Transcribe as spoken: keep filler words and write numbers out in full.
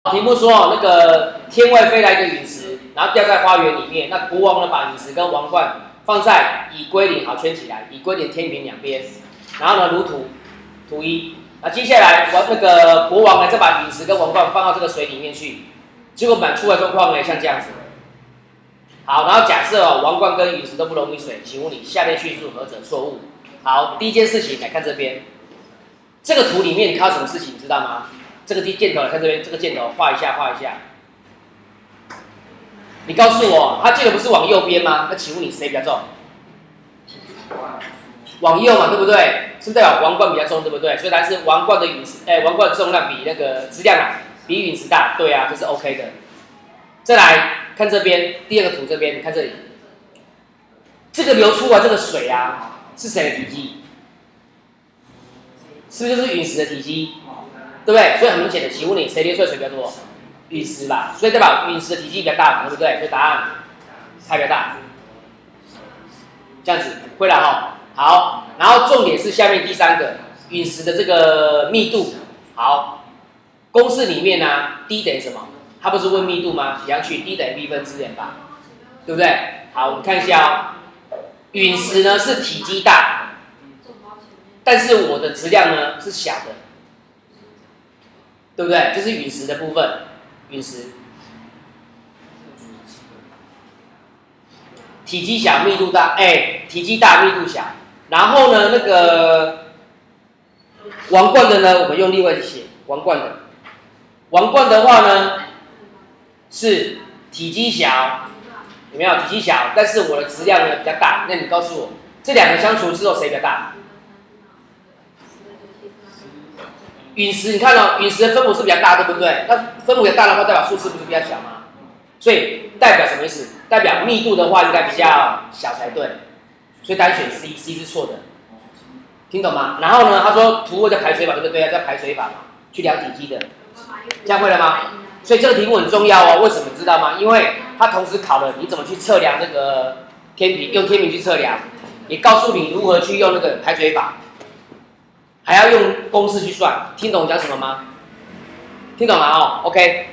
题目说那个天外飞来一个陨石，然后掉在花园里面。那国王呢，把陨石跟王冠放在以归零好圈起来，以归零天平两边。然后呢，如图图一。那接下来王那个国王呢，再把陨石跟王冠放到这个水里面去。结果满出来状况呢，像这样子。好，然后假设哦，王冠跟陨石都不溶于水，请问你下列叙述何者错误？好，第一件事情来看这边，这个图里面你看到什么事情，你知道吗？这个箭头，看这边，这个箭头画一下，画一下。你告诉我，它箭头不是往右边吗？那请问你谁比较重？往右嘛，对不对？是不是代表王冠比较重，对不对？所以它是王冠的陨石，哎、欸，王冠的重量比那个质量啊，比陨石大，对啊，这是 OK 的。再来看这边，第二个图这边，你看这里，这个流出来这个水啊，是谁的体积？是不是就是陨石的体积？对不对？所以很明显的，请问你谁流出的水比较多？陨石吧，所以代表陨石的体积比较大，对不对？所以答案它比较大。这样子会了哈。好，然后重点是下面第三个，陨石的这个密度。好，公式里面呢、啊、，D 等于什么？它不是问密度吗？写上去 ，D 等于 V 分之 m 吧，对不对？好，我们看一下哦，陨石呢是体积大，但是我的质量呢是小的。对不对？这是陨石的部分，陨石体积小，密度大，哎，体积大，密度小。然后呢，那个王冠的呢，我们用另外写王冠的。王冠的话呢，是体积小，有没有？体积小，但是我的质量呢比较大。那你告诉我，这两个相除之后谁比较大？陨石，你看哦，陨石的分母是比较大，对不对？那分母比较大的话，代表数次不是比较小吗？所以代表什么意思？代表密度的话应该比较小才对。所以答案选 C，C 是错的，听懂吗？然后呢，他说图二叫排水法，对不对？叫排水法嘛，去量体积的，这样会了吗？所以这个题目很重要哦，为什么你知道吗？因为它同时考了你怎么去测量这个天平，用天平去测量，也告诉你如何去用那个排水法。还要用公式去算，听懂我讲什么吗？听懂吗？哦 ，OK。